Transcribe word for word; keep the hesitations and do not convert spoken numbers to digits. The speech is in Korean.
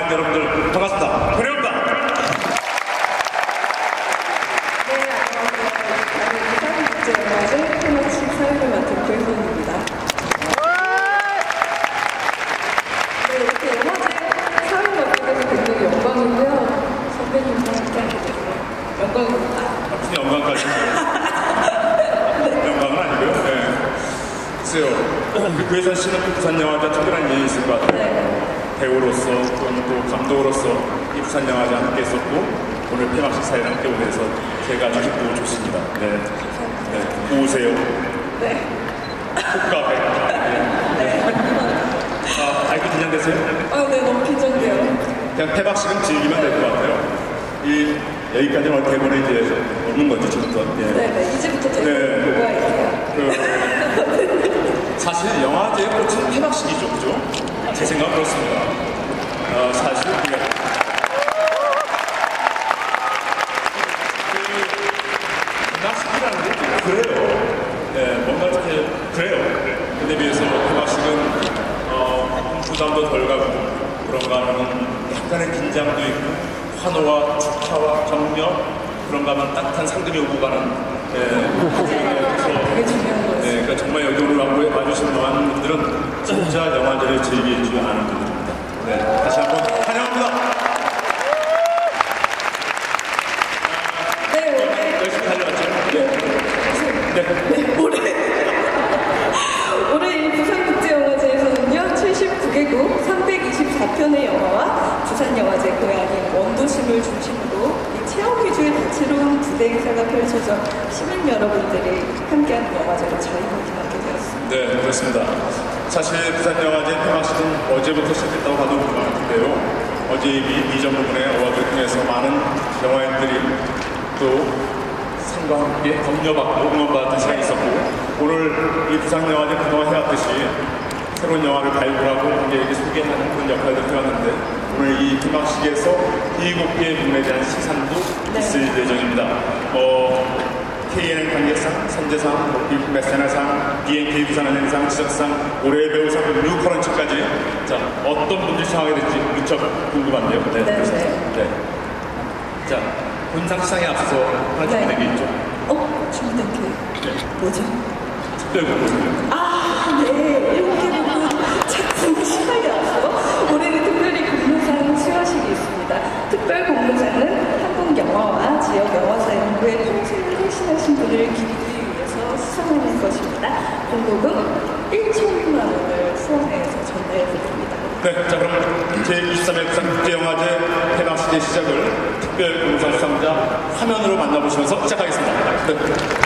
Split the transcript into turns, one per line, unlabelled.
많은 여러분들 반갑습니다. 고려입니다.
네, 안녕하세요. 부산국제영화제 테마칙 사회를 맡은 고혜선입니다. 네, 이렇게 영화제 사회를 맡게 돼서 굉장히 영광이고요. 선배님과 함께하게 돼서 영광입니다.
무슨 영광까지? 영광은 아니고요. 네. 글쎄요. 우리 구혜선 씨는 부산영화제 특별한 인연이 있을 것 같아요.
네.
배우로서 또는 또 감독으로서 이 부산영화제 함께 했었고 오늘 폐막식 사회를 함께 오게 돼서 제가 아주 기쁘고 좋습니다. 네. 네. 오세요.
네.
국가배. 네. 아, 아이고 긴장되세요?
아, 네, 너무 긴장돼요.
그냥 폐막식은 즐기면 될 것 같아요. 이 여기까지는 대본에 이제 없는 거죠, 지금부터. 예.
네, 네, 이제부터 제가
네.
보고 할게요.
그, 사실 영화제의 꽃은 폐막식이죠, 그죠? 제 생각은 그렇습니다. 어, 사실 그게 폐막식이라는 게 그래요. 네, 뭔가 이렇게 그래요. 근데 비해서 폐막식은 어, 부담도 덜 가고 그런가 하면 약간의 긴장도 있고 환호와 축하와 격려 그런가 하면 따뜻한 상금이 오고 가는 예, 그래서
되게 중요한 거예요.
네, 그러니까 정말 여기 오늘 와보에 와주신 많은 분들은 진짜 영화제를 즐기지 않은 분들입니다. 네, 다시 한번 환영합니다.
네, 오늘
열심히 달려왔죠? 네. 네.
네, 올해 올해 이 부산국제영화제에서는요 칠십구 개국 삼백이십사 편의 영화와 부산영화제 고향인 원도심을 중심으로 이 체험 위주의 다채로운 부대 행사가 펼쳐져 시민 여러분들이 함께하는 영화제로 자리매김하게 되었습니다.
네, 그렇습니다. 사실 부산영화제 폐막식은 어제부터 시작했다고 봐도 무방한데요. 어제 이미 이전 부분의 어워드를 통해서 많은 영화인들이 또 상과 함께 격려받고 응원받은 시간이 있었고 오늘 이 부산영화제 그동안 해왔듯이 새로운 영화를 발굴하고 관객에게 소개하는 그런 역할을 해왔는데 오늘 이 폐막식에서 일곱 개의 부문에 대한 시상도
네.
있을 예정입니다. 어, 케이엔엔 관객상, 선제상, 일품 메세나상, 비엔케이 부산은행상, 지적상, 올해의 배우상, 뉴커런치까지 자 어떤 분들이 수상하게 될지 무척 궁금한데요. 네,
네,
그래서,
네.
네. 자 본상 시상에 앞서서 하나
네.
준비된 게 있죠.
어? 준비된 게
네.
뭐죠?
특별 공모전.
아, 네. 이렇게 보면 작품 시상에 앞서 올해는 특별히 공모상 수여식이 있습니다. 특별 공모상은 한국 영화와 지역 영화사 연구에 평생을 헌신하신 분을 기리기 위해서 수상하는 것입니다. 공로금 일천만 원을 후원회에서 전달해드립니다.
네, 자 그럼 제이십삼 회 부산국제영화제 폐막식의 시작을 특별 공모상 수상자 화면으로 만나보시면서 시작하겠습니다. 네.